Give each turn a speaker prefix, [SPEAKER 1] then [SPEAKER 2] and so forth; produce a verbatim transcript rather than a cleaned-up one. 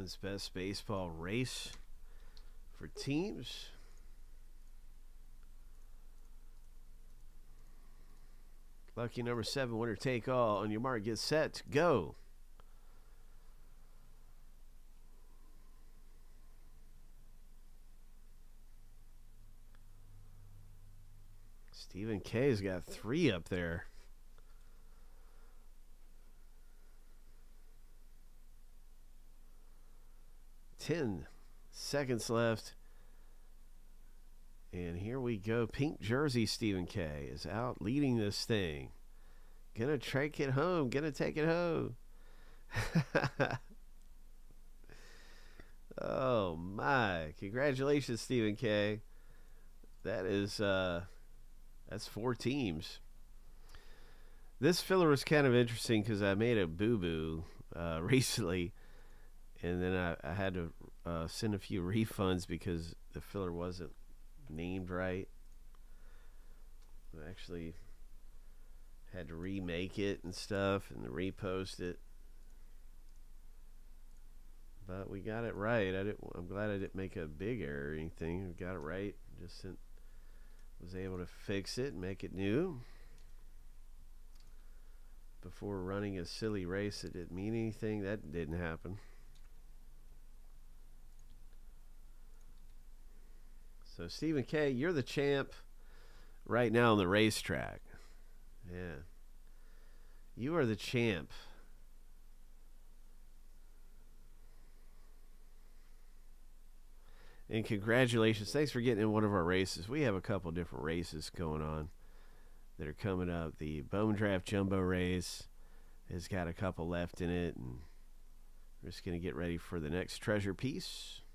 [SPEAKER 1] Bowman's Best Baseball race for teams. Lucky number seven, winner take all. On your mark, get set, go. Stephen K's got three up there. Ten seconds left. And here we go. Pink jersey Stephen K is out leading this thing. Gonna take it home. Gonna take it home. Oh my. Congratulations, Stephen K. That is uh that's four teams. This filler was kind of interesting because I made a boo-boo uh, recently, and then I, I had to uh, send a few refunds because the filler wasn't named right. I actually had to remake it and stuff and repost it, but we got it right. I didn't, I'm glad I didn't make a big error or anything. We got it right. Just sent, was able to fix it and make it new before running a silly race that didn't mean anything. That didn't happen. So Stephen K, you're the champ right now on the racetrack. Yeah. You are the champ. And congratulations. Thanks for getting in one of our races. We have a couple different races going on that are coming up. The Bone Draft Jumbo race has got a couple left in it, and we're just going to get ready for the next treasure piece.